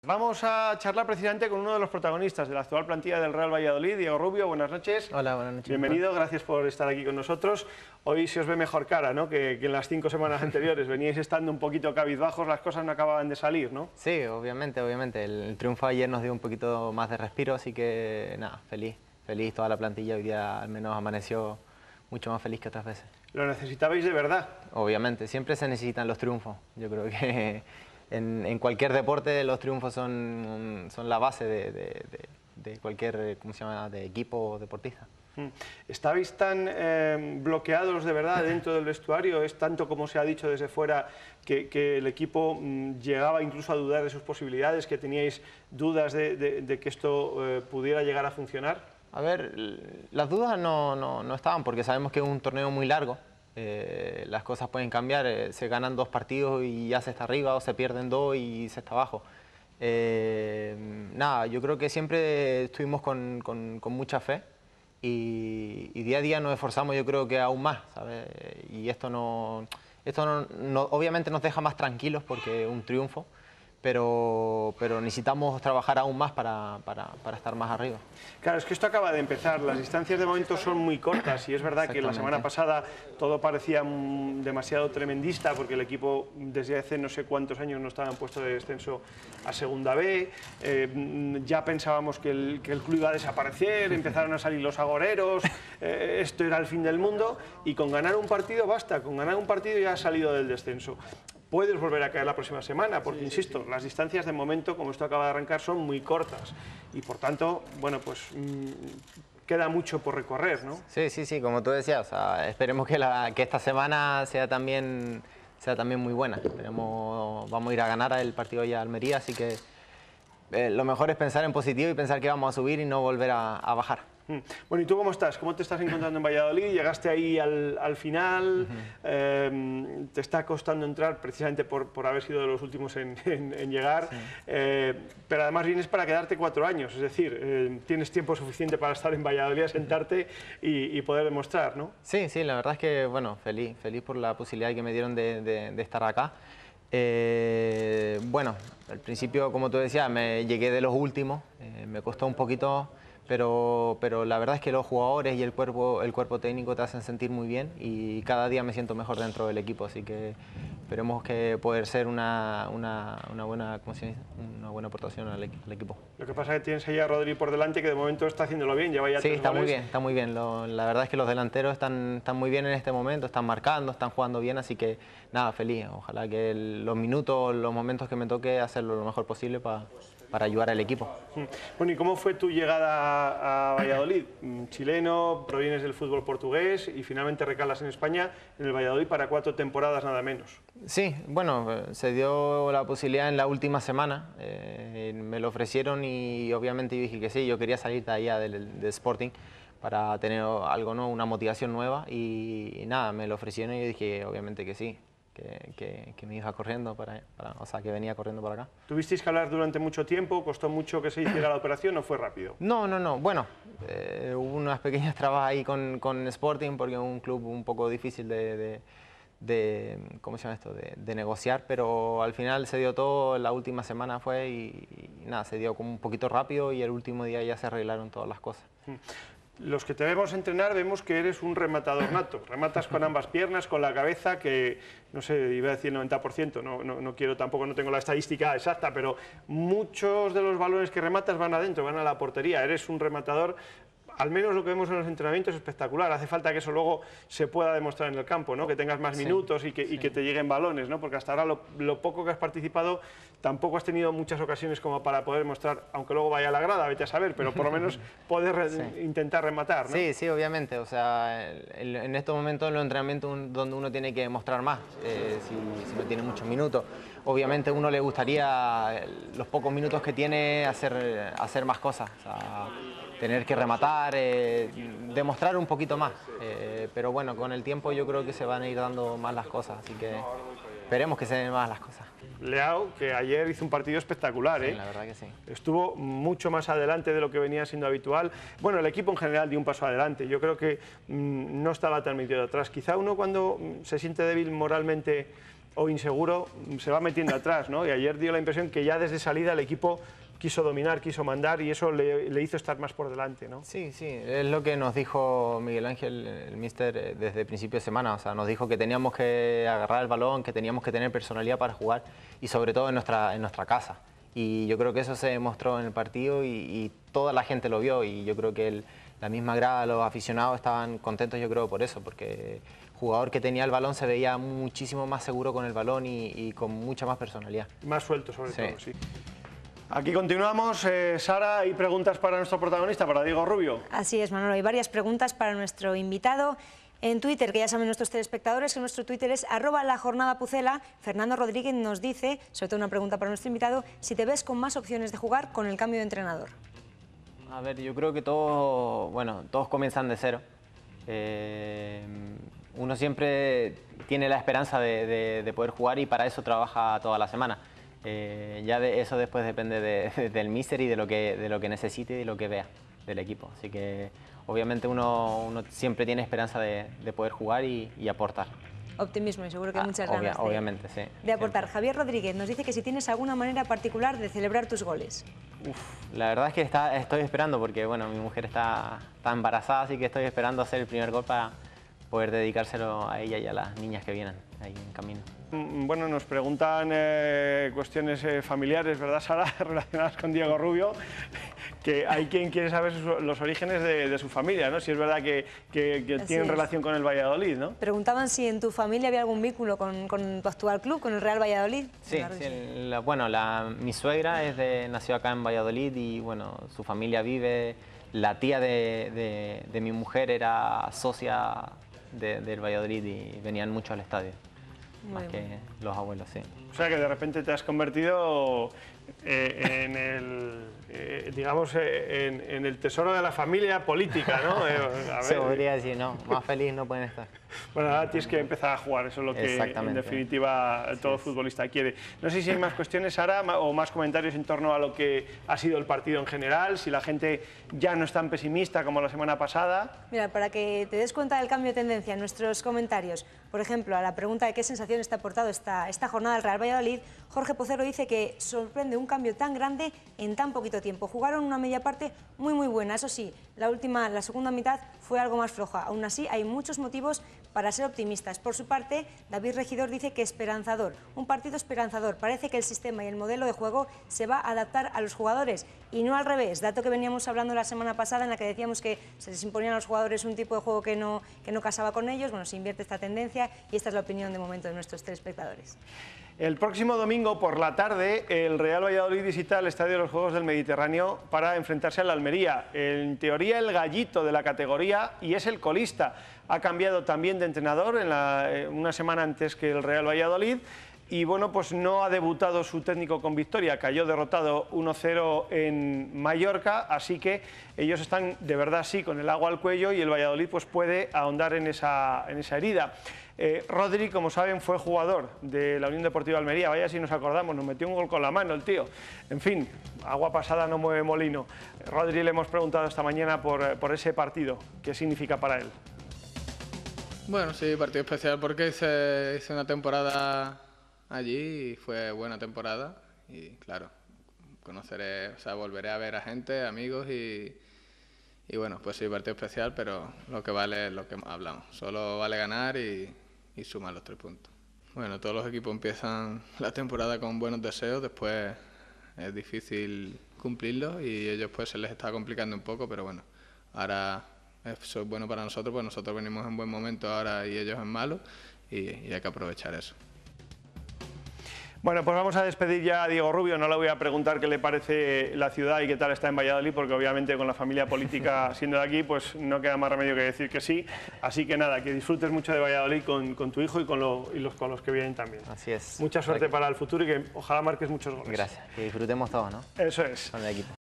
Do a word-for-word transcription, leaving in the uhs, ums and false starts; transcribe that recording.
Vamos a charlar precisamente con uno de los protagonistas de la actual plantilla del Real Valladolid, Diego Rubio. Buenas noches. Hola, buenas noches. Bienvenido, gracias por estar aquí con nosotros. Hoy se os ve mejor cara, ¿no?, que, que en las cinco semanas anteriores. Veníais estando un poquito cabizbajos, las cosas no acababan de salir, ¿no? Sí, obviamente, obviamente. El, el triunfo ayer nos dio un poquito más de respiro, así que nada, feliz, feliz toda la plantilla. Hoy día al menos amaneció mucho más feliz que otras veces. ¿Lo necesitabais de verdad? Obviamente, siempre se necesitan los triunfos. Yo creo que en, en cualquier deporte los triunfos son, son la base de, de, de, de cualquier, ¿cómo se llama?, de equipo deportista. ¿Estabais tan eh, bloqueados de verdad dentro del vestuario? ¿Es tanto como se ha dicho desde fuera que, que el equipo mmm, llegaba incluso a dudar de sus posibilidades, que teníais dudas de, de, de que esto eh, pudiera llegar a funcionar? A ver, las dudas no, no, no estaban porque sabemos que es un torneo muy largo. Eh, las cosas pueden cambiar, eh, se ganan dos partidos y ya se está arriba, o se pierden dos y se está abajo. Eh, nada, yo creo que siempre estuvimos con, con, con mucha fe y, y día a día nos esforzamos, yo creo que aún más, ¿sabes? Y esto, no, esto no, no, obviamente nos deja más tranquilos porque es un triunfo, pero, pero necesitamos trabajar aún más para, para, para estar más arriba. Claro, es que esto acaba de empezar, las distancias de momento son muy cortas y es verdad que la semana pasada todo parecía demasiado tremendista porque el equipo desde hace no sé cuántos años no estaba en puesto de descenso a Segunda B, eh, ya pensábamos que el, que el club iba a desaparecer, empezaron a salir los agoreros, eh, esto era el fin del mundo y con ganar un partido basta, con ganar un partido ya has salido del descenso. Puedes volver a caer la próxima semana, porque, sí, insisto, sí. las distancias de momento, como esto acaba de arrancar, son muy cortas y, por tanto, bueno, pues mmm, queda mucho por recorrer, ¿no? Sí, sí, sí, como tú decías, o sea, esperemos que, la, que esta semana sea también, sea también muy buena. Esperemos, vamos a ir a ganar el partido ya a Almería, así que eh, lo mejor es pensar en positivo y pensar que vamos a subir y no volver a, a bajar. Bueno, ¿y tú cómo estás? ¿Cómo te estás encontrando en Valladolid? ¿Llegaste ahí al, al final? Uh-huh. eh, ¿Te está costando entrar precisamente por, por haber sido de los últimos en, en, en llegar? Sí. Eh, pero además vienes para quedarte cuatro años, es decir, eh, tienes tiempo suficiente para estar en Valladolid, sentarte y, y poder demostrar, ¿no? Sí, sí, la verdad es que, bueno, feliz, feliz por la posibilidad que me dieron de, de, de estar acá. Eh, bueno, al principio, como tú decías, me llegué de los últimos, eh, me costó un poquito... Pero, pero la verdad es que los jugadores y el cuerpo, el cuerpo técnico te hacen sentir muy bien y cada día me siento mejor dentro del equipo, así que esperemos que poder ser una, una, una, buena, ¿cómo se dice? una buena aportación al, al equipo. Lo que pasa es que tienes ahí a Rodri por delante que de momento está haciéndolo bien, lleva ya Sí, tres está goles. muy bien, está muy bien. Lo, la verdad es que los delanteros están, están muy bien en este momento, están marcando, están jugando bien, así que nada, feliz. Ojalá que el, los minutos, los momentos que me toque hacerlo lo mejor posible para... para ayudar al equipo. Bueno, ¿y cómo fue tu llegada a Valladolid? Chileno, provienes del fútbol portugués y finalmente recalas en España, en el Valladolid, para cuatro temporadas nada menos. Sí, bueno, se dio la posibilidad en la última semana, eh, me lo ofrecieron y obviamente dije que sí, yo quería salir de allá del, del Sporting para tener algo nuevo, una motivación nueva y, y nada, me lo ofrecieron y yo dije obviamente que sí. Que, que, que me iba corriendo para, para, o sea, que venía corriendo para acá. ¿Tuvisteis que hablar durante mucho tiempo? ¿Costó mucho que se hiciera la operación o fue rápido? No, no, no. Bueno, eh, hubo unas pequeñas trabas ahí con, con Sporting porque es un club un poco difícil de, de, de ¿cómo se llama esto? De, de negociar, pero al final se dio todo, la última semana fue y, y nada, se dio como un poquito rápido y el último día ya se arreglaron todas las cosas. Los que te vemos entrenar vemos que eres un rematador nato, rematas con ambas piernas, con la cabeza, que no sé, iba a decir noventa por ciento, no, no, no quiero tampoco, no tengo la estadística exacta, pero muchos de los balones que rematas van adentro, van a la portería, eres un rematador. Al menos lo que vemos en los entrenamientos es espectacular, hace falta que eso luego se pueda demostrar en el campo, ¿no? Que tengas más minutos sí, y, que, sí. y que te lleguen balones, ¿no? Porque hasta ahora lo, lo poco que has participado tampoco has tenido muchas ocasiones como para poder mostrar, aunque luego vaya a la grada, vete a saber, pero por lo menos poder sí. intentar rematar, ¿no? Sí, sí, obviamente, o sea, en, en estos momentos en los entrenamientos donde uno tiene que demostrar más, eh, si, si no tiene muchos minutos, obviamente a uno le gustaría los pocos minutos que tiene hacer, hacer más cosas, o sea, tener que rematar, eh, demostrar un poquito más, eh, pero bueno, con el tiempo yo creo que se van a ir dando más las cosas, así que esperemos que se den más las cosas. Leao, que ayer hizo un partido espectacular, ¿eh? Sí, la verdad que sí. Estuvo mucho más adelante de lo que venía siendo habitual. Bueno, el equipo en general dio un paso adelante, yo creo que mmm, no estaba tan metido atrás. Quizá uno cuando se siente débil moralmente o inseguro, se va metiendo atrás, ¿no? Y ayer dio la impresión que ya desde salida el equipo quiso dominar, quiso mandar y eso le, le hizo estar más por delante, ¿no? Sí, sí, es lo que nos dijo Miguel Ángel, el míster, desde el principio de semana. O sea, nos dijo que teníamos que agarrar el balón, que teníamos que tener personalidad para jugar y sobre todo en nuestra, en nuestra casa. Y yo creo que eso se demostró en el partido y, y toda la gente lo vio y yo creo que el, la misma grada, los aficionados estaban contentos, yo creo, por eso, porque el jugador que tenía el balón se veía muchísimo más seguro con el balón y, y con mucha más personalidad. Más suelto, sobre Sí. todo, sí. Aquí continuamos. Eh, Sara, ¿hay preguntas para nuestro protagonista, para Diego Rubio? Así es, Manolo, hay varias preguntas para nuestro invitado. En Twitter, que ya saben nuestros telespectadores, que nuestro Twitter es arroba la jornada pucela. Fernando Rodríguez nos dice, sobre todo una pregunta para nuestro invitado, si te ves con más opciones de jugar con el cambio de entrenador. A ver, yo creo que todos, bueno, todos comienzan de cero. Eh, uno siempre tiene la esperanza de, de, de poder jugar y para eso trabaja toda la semana. Eh, ya de eso después depende de, de, del míster y de lo, que, de lo que necesite y de lo que vea del equipo. Así que obviamente uno, uno siempre tiene esperanza de, de poder jugar y, y aportar. Optimismo y seguro que hay Ah, muchas obvia, ganas de, obviamente, sí, de aportar. siempre. Javier Rodríguez nos dice que si tienes alguna manera particular de celebrar tus goles. Uf, la verdad es que está, estoy esperando porque bueno, mi mujer está, está embarazada, así que estoy esperando hacer el primer gol para poder dedicárselo a ella y a las niñas que vienen ahí en camino. Bueno, nos preguntan eh, cuestiones eh, familiares, ¿verdad, Sara?, relacionadas con Diego Rubio, que hay quien quiere saber sus, los orígenes de, de su familia, ¿no? Si es verdad que, que, que tienen es. relación con el Valladolid, ¿no? Preguntaban si en tu familia había algún vínculo con, con tu actual club, con el Real Valladolid. Sí, Claro que sí, sí. la- bueno, la, mi suegra es de, nació acá en Valladolid y bueno, su familia vive, la tía de, de, de mi mujer era socia de- del Valladolid y venían mucho al estadio, Muy más bien. que los abuelos, sí. O sea que de repente te has convertido eh, en el, eh, digamos, eh, en, en el tesoro de la familia política, ¿no? Eh, a Se ver, podría decir, no, más feliz no pueden estar. bueno, ahora tienes que empezar a jugar, eso es lo que en Exactamente. definitiva todo es. futbolista quiere. No sé si hay más cuestiones, Sara, ma- o más comentarios en torno a lo que ha sido el partido en general, si la gente ya no es tan pesimista como la semana pasada. Mira, para que te des cuenta del cambio de tendencia en nuestros comentarios, por ejemplo, a la pregunta de qué sensaciones te ha aportado esta, esta jornada del Real Valladolid, Jorge Pocero dice que sorprende un cambio tan grande en tan poquito tiempo. Jugaron una media parte muy muy buena, eso sí, la última, la segunda mitad fue algo más floja. Aún así, hay muchos motivos para ser optimistas. Por su parte, David Regidor dice que esperanzador, un partido esperanzador. Parece que el sistema y el modelo de juego se va a adaptar a los jugadores y no al revés, dato que veníamos hablando la semana pasada en la que decíamos que se les imponían a los jugadores un tipo de juego que no, que no casaba con ellos. Bueno, se invierte esta tendencia y esta es la opinión de momento de nuestros telespectadores. El próximo domingo por la tarde, el Real Valladolid visita el Estadio de los Juegos del Mediterráneo para enfrentarse al Almería. En teoría, el gallito de la categoría y es el colista. Ha cambiado también de entrenador en la, eh, una semana antes que el Real Valladolid. Y bueno, pues no ha debutado su técnico con victoria, cayó derrotado uno cero en Mallorca, así que ellos están de verdad sí con el agua al cuello y el Valladolid pues puede ahondar en esa, en esa herida. Eh, Rodri, como saben, fue jugador de la Unión Deportiva Almería, vaya si nos acordamos, nos metió un gol con la mano el tío. En fin, agua pasada no mueve molino. Rodri le hemos preguntado esta mañana por, por ese partido, ¿qué significa para él? Bueno, sí, partido especial porque hice, hice una temporada allí y fue buena temporada y claro, conoceré, o sea, volveré a ver a gente, amigos y, y bueno, pues sí, partido especial, pero lo que vale es lo que hablamos, solo vale ganar y, y sumar los tres puntos. Bueno, todos los equipos empiezan la temporada con buenos deseos, después es difícil cumplirlos y ellos pues se les está complicando un poco, pero bueno, ahora eso es bueno para nosotros, pues nosotros venimos en buen momento ahora y ellos en malo y, y hay que aprovechar eso. Bueno, pues vamos a despedir ya a Diego Rubio, no le voy a preguntar qué le parece la ciudad y qué tal está en Valladolid, porque obviamente con la familia política siendo de aquí, pues no queda más remedio que decir que sí. Así que nada, que disfrutes mucho de Valladolid con, con tu hijo y con, lo, y los, con los que vienen también. Así es. Mucha suerte para el futuro y que ojalá marques muchos goles. Gracias, que disfrutemos todos, ¿no? Eso es. Con el equipo.